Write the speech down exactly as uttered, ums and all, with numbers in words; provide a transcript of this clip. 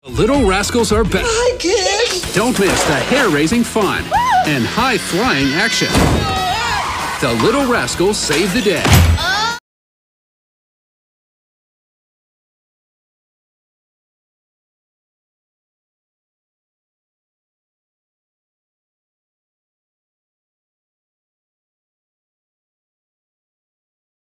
The Little Rascals are back. Hi, kids! Don't miss the hair-raising fun and high-flying action. The Little Rascals save the day.